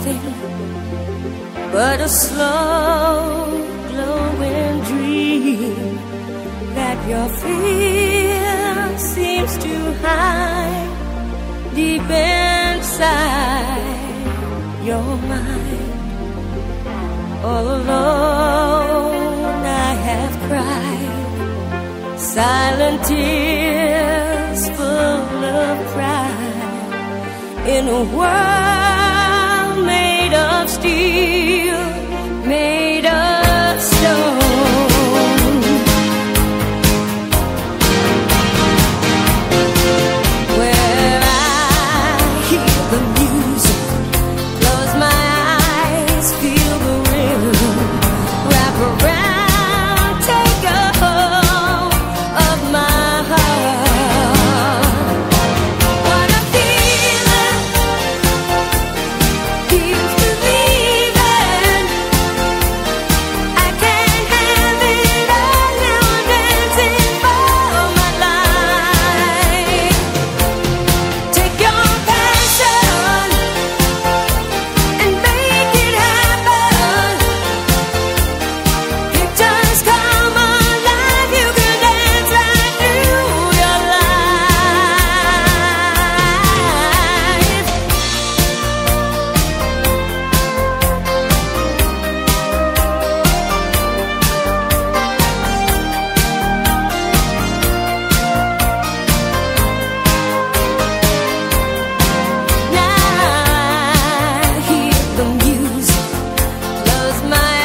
nothing but a slow glowing dream that your fear seems to hide deep inside your mind. All alone I have cried silent tears full of pride in a world made of steel, made of stone. Where I hear the music, close my eyes, feel the rhythm, wrap around, take a hold of my heart. What a feeling, keeps believing. I can't have it all now, dancing for my life. Take your passion and make it happen. Pictures come alive, you can dance right through your life. Now I hear the music, close my